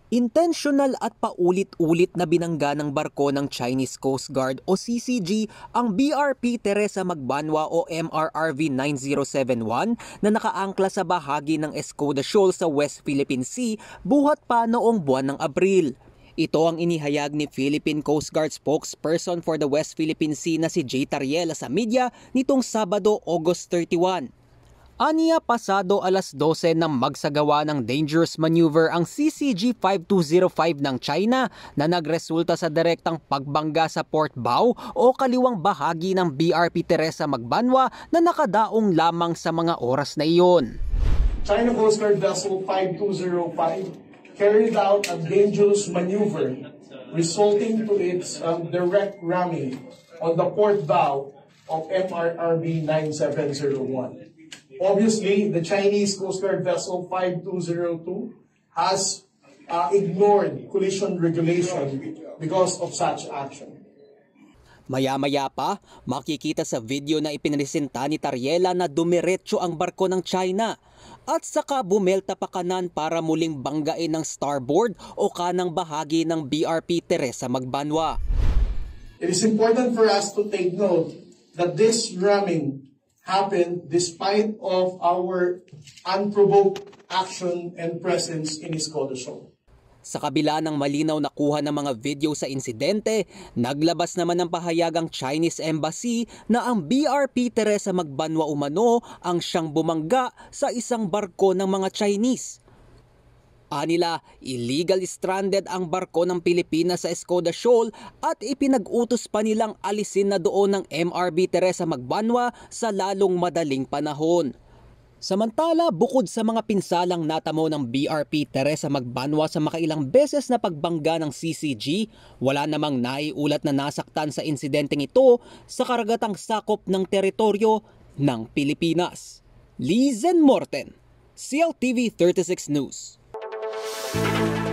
Intentional at paulit-ulit na binangga ng barko ng Chinese Coast Guard o CCG ang BRP Teresa Magbanwa o MRRV 9071 na nakaangkla sa bahagi ng Escoda Shoal sa West Philippine Sea buhat pa noong buwan ng Abril. Ito ang inihayag ni Philippine Coast Guard spokesperson for the West Philippine Sea na si Jay Tariela sa media nitong Sabado, August 31. Aniya pasado alas 12 nang magsagawa ng dangerous maneuver ang CCG-5205 ng China na nagresulta sa direktang pagbangga sa port bow o kaliwang bahagi ng BRP Teresa Magbanwa na nakadaong lamang sa mga oras na iyon. China Coast Guard Vessel 5205 carried out a dangerous maneuver resulting to its direct ramming on the port bow of MRRB 9701. Obviously, the Chinese Coast Guard Vessel 5202 has ignored collision regulation because of such action. Maya-maya pa, makikita sa video na ipinresenta ni Tariela na dumiretso ang barko ng China at saka bumelta pa kanan para muling banggain ng starboard o kanang bahagi ng BRP Teresa Magbanwa. It is important for us to take note that this ramming happened despite of our unprovoked action and presence in Escoda Shoal. Sa kabila ng malinaw na kuha ng mga video sa insidente, naglabas naman ng pahayag ang Chinese Embassy na ang BRP Teresa Magbanwa umano ang siyang bumangga sa isang barko ng mga Chinese. Anila, illegal stranded ang barko ng Pilipinas sa Escoda Shoal at ipinag-utos pa nilang alisin na doon ng MRV Teresa Magbanwa sa lalong madaling panahon. Samantala, bukod sa mga pinsalang natamo ng BRP Teresa Magbanwa sa makailang beses na pagbangga ng CCG, wala namang naiulat na nasaktan sa insidenteng ito sa karagatang sakop ng teritoryo ng Pilipinas. Lizen Morten, CLTV 36 News.